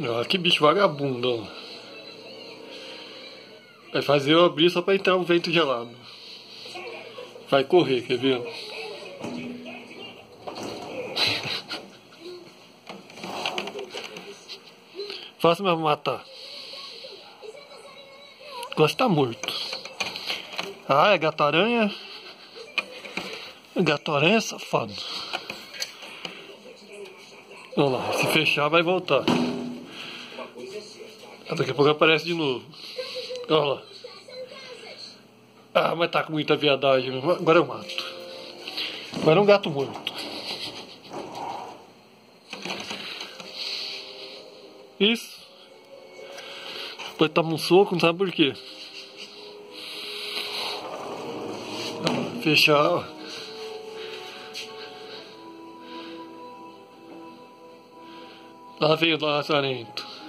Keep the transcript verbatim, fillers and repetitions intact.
Olha que bicho vagabundo, ó. Vai fazer eu abrir só pra entrar um vento gelado. Vai correr, quer ver? Faça mesmo matar. Gosta tá morto. Ah, é gato-aranha. Gato-aranha é safado. Vamos lá, se fechar vai voltar. Daqui a pouco aparece de novo. Olha lá. Ah, mas tá com muita viadagem. Agora eu mato. Agora é um gato morto. Isso. Depois toma um soco, não sabe por quê. Fechar. Lá veio o lazarento.